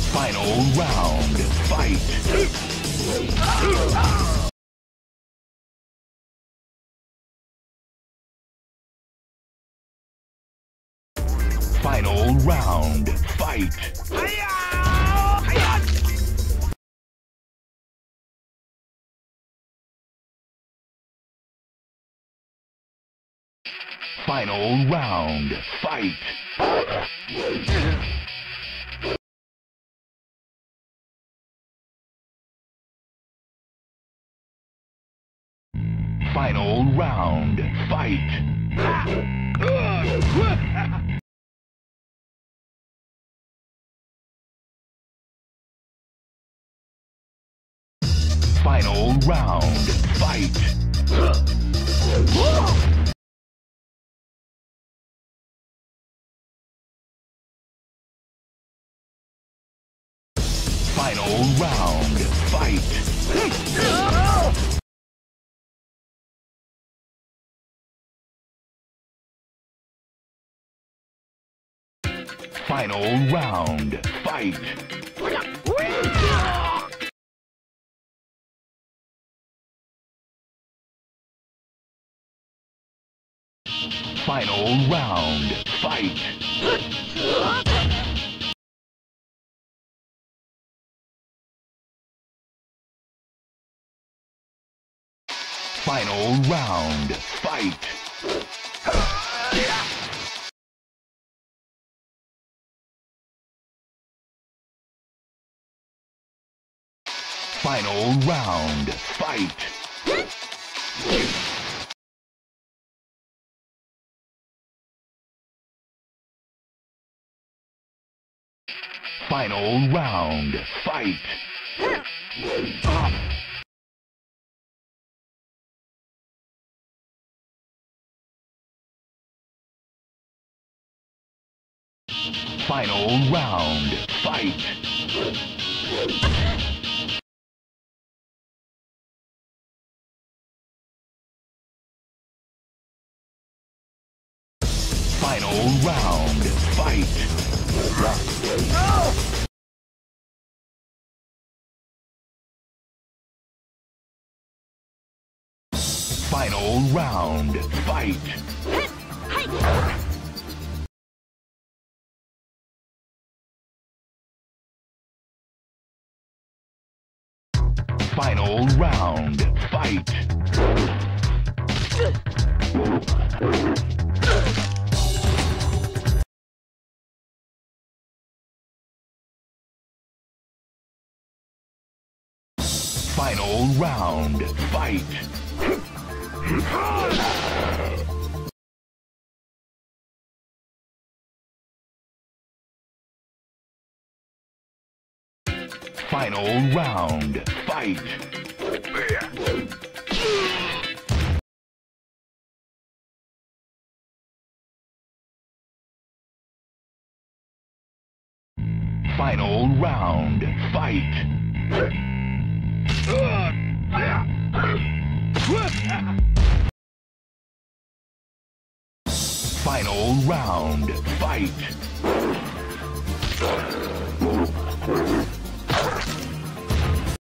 Final round, fight! Final round, fight! Final round, fight! Final round, fight! Final round, fight! Final round, fight! Final round, fight! Final round, fight! Final round, fight! Final round, fight! Final round, fight! Final round, fight! Final round, fight! Final round, fight! Final round, fight! Final round, fight! Final round, fight! Final round, fight! Final round, fight!